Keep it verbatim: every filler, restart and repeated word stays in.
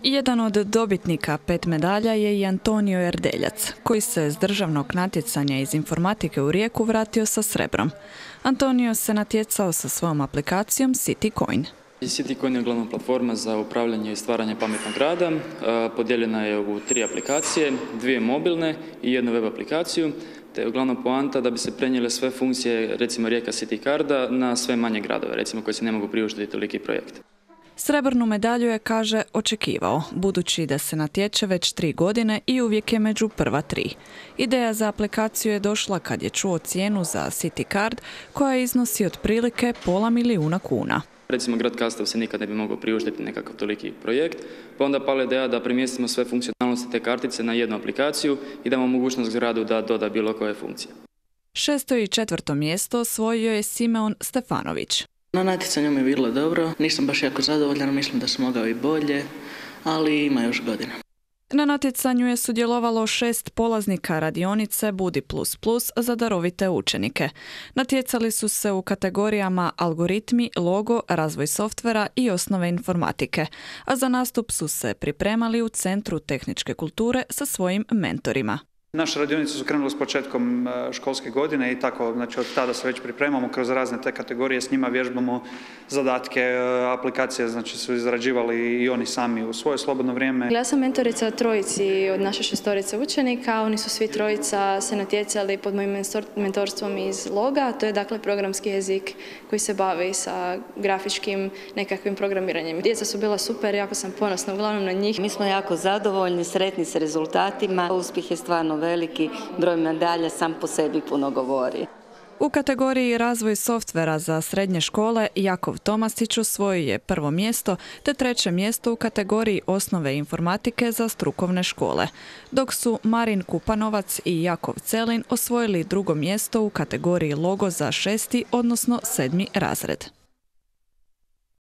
Jedan od dobitnika pet medalja je i Antonio Erdeljac, koji se s državnog natjecanja iz informatike u Rijeku vratio sa srebrom. Antonio se natjecao sa svojom aplikacijom CityCoin. CityCoin je uglavnom platforma za upravljanje i stvaranje pametnog grada. Podijeljena je u tri aplikacije, dvije mobilne i jednu web aplikaciju, te je uglavnom poanta da bi se prenijele sve funkcije, recimo Rijeka City Carda, na sve manje gradove, recimo koji se ne mogu priuštiti toliki projekt. Srebrnu medalju je, kaže, očekivao, budući da se natječe već tri godine i uvijek je među prva tri. Ideja za aplikaciju je došla kad je čuo cijenu za City Card, koja iznosi otprilike pola milijuna kuna. Recimo, grad Kastav se nikad ne bi mogao priuštiti nekakav toliki projekt, pa onda pala ideja da premjestimo sve funkcionalnosti te kartice na jednu aplikaciju i damo mogućnost gradu da doda bilo koje funkcije. Šesto i četvrto mjesto osvojio je Simeon Stefanović. Na natjecanju mi je bilo dobro, nisam baš jako zadovoljan, mislim da sam mogao i bolje, ali ima još godina. Na natjecanju je sudjelovalo šest polaznika radionice Budi plus plus za darovite učenike. Natjecali su se u kategorijama algoritmi, logo, razvoj softvera i osnove informatike, a za nastup su se pripremali u Centru tehničke kulture sa svojim mentorima. Naše radionice su krenule s početkom školske godine i tako, znači od tada se već pripremamo kroz razne te kategorije, s njima vježbamo zadatke, aplikacije, znači su izrađivali i oni sami u svoje slobodno vrijeme. Ja sam mentorica trojici od naše šestorice učenika, oni su svi trojica se natjecali pod mojim mentorstvom iz Loga, to je dakle programski jezik koji se bavi sa grafičkim nekakvim programiranjem. Djeca su bila super, jako sam ponosna uglavnom na njih. Mi smo jako zadovoljni, sretni s rezultatima, uspjeh je stvarno veliki, broj medalja sam po sebi puno govori. U kategoriji razvoj softvera za srednje škole Jakov Tomasić osvojio je prvo mjesto, te treće mjesto u kategoriji osnove informatike za strukovne škole, dok su Marin Kupanovac i Jakov Celin osvojili drugo mjesto u kategoriji logo za šesti, odnosno sedmi razred.